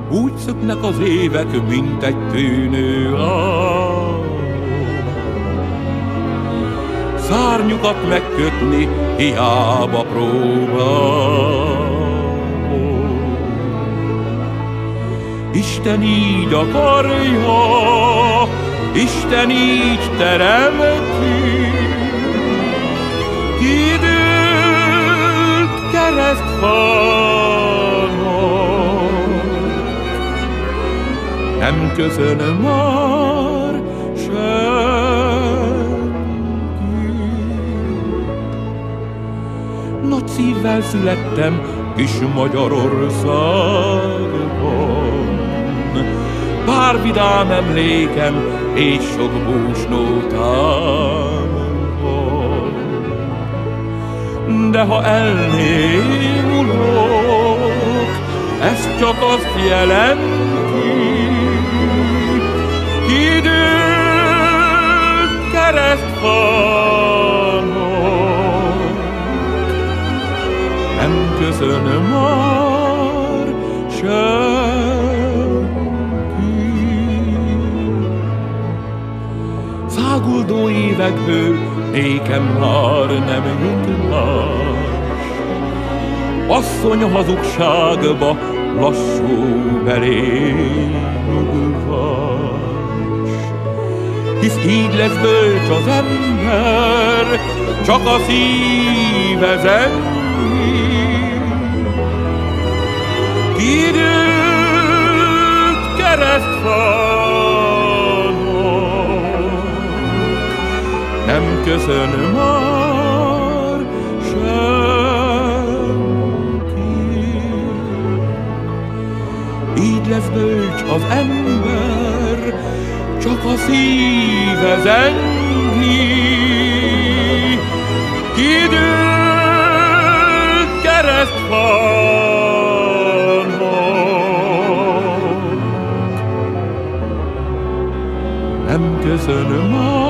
úgy szöknek az évek, mint egy tűnő álom. Szárnyukat megkötni hiába próbálom. Isten így akarja, Isten így teremti, kidőlt keresztfának. Nem köszön már senki. Nagy szívvel születtem kis Magyarországban, pár vidám emlékem és sok búsnótám van. De ha elnémulok, ez csak azt jelenti, kidőlt keresztfának. Nem köszön már senki. Száguldó évekből nékem már nem jut más, asszony hazugságba lassú belényugvás. Hisz így lesz bölcs az ember, csak a szíve zengi, kidőlt keresztfának. Nem köszön már senki. Így lesz bölcs az ember, csak a szíve zengi, kidőlt keresztfának. Nem köszön már